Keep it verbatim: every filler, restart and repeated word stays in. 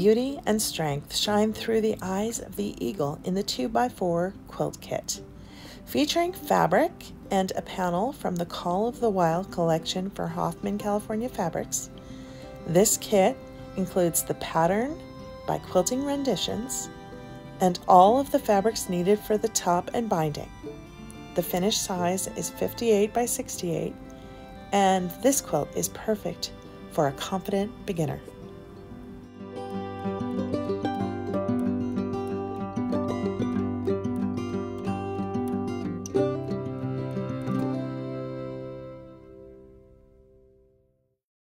beauty and strength shine through the eyes of the eagle in the two by four quilt kit. Featuring fabric and a panel from the Call of the Wild collection for Hoffman California Fabrics, this kit includes the pattern by Quilting Renditions and all of the fabrics needed for the top and binding. The finished size is fifty-eight by sixty-eight, and this quilt is perfect for a confident beginner.